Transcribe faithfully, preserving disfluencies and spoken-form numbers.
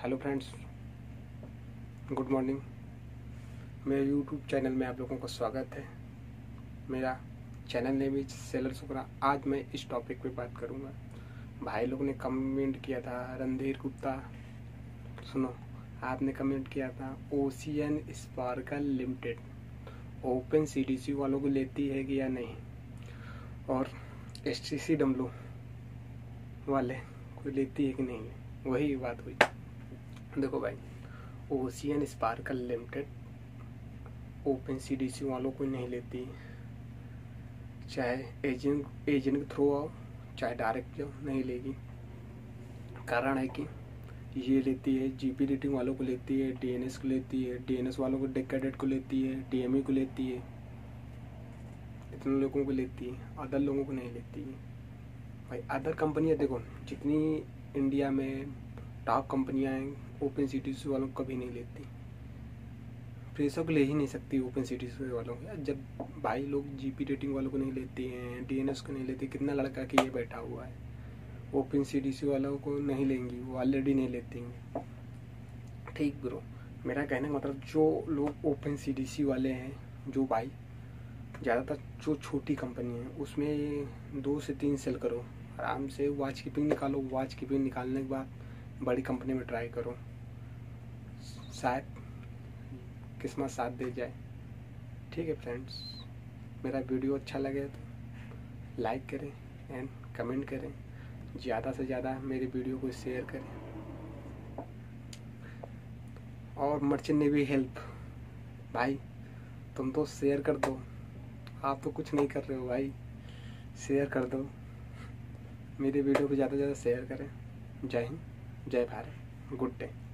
Hello friends, good morning. मेरे YouTube channel में आप लोगों का स्वागत है। मेरा चैनल नेम इज सेलर सुकरा। आज मैं इस टॉपिक पे बात करूंगा। भाई लोग ने कमेंट किया था, रणधीर गुप्ता, सुनो, आपने कमेंट किया था ocean sparkle limited open CDC वालों को लेती है कि या नहीं, और एस टी सी डब्ल्यू वाले को लेती है कि नहीं। वही बात हुई। देखो भाई, ocean sparkle limited open CDC वालों को नहीं लेती, चाहे एजेंट एजेंट के थ्रू आओ चाहे डायरेक्ट जाओ, नहीं लेगी। कारण है कि ये लेती है जीपी रेटिंग वालों को लेती है, डीएनएस को लेती है, डीएनएस वालों को डेकेडेट को लेती है, डीएमई को लेती है, इतने लोगों को लेती है, अदर लोगों को नहीं लेती है। भाई अदर कंपनियां देखो, जितनी इंडिया में टॉप कंपनियां हैं ओपन सीडीसी वालों को कभी नहीं लेती। फ्रेशर को ले ही नहीं सकती ओपन सीडीसी वालों को। जब भाई लोग जीपी रेटिंग वालों को नहीं लेती हैं, डीएनएस को नहीं लेती, कितना लड़का के ये बैठा हुआ है, ओपन सीडीसी वालों को नहीं लेंगी, वो ऑलरेडी नहीं लेती हैं। ठीक ब्रो, मेरा कहने का मतलब जो लोग ओपन सीडीसी वाले हैं, जो भाई ज़्यादातर जो छोटी कंपनी है उसमें दो से तीन सेल करो, आराम से वॉच कीपिंग निकालो। वॉच कीपिंग निकालने के बाद बड़ी कंपनी में ट्राई करो, शायद किस्मत साथ दे जाए। ठीक है फ्रेंड्स, मेरा वीडियो अच्छा लगे तो लाइक करें एंड कमेंट करें, ज़्यादा से ज़्यादा मेरे वीडियो को शेयर करें। और मर्चेंट नेवी हेल्प, भाई तुम तो शेयर कर दो, आप तो कुछ नहीं कर रहे हो भाई, शेयर कर दो। मेरे वीडियो को ज़्यादा से ज़्यादा शेयर करें। जय हिंद, जय भारत, गुड डे।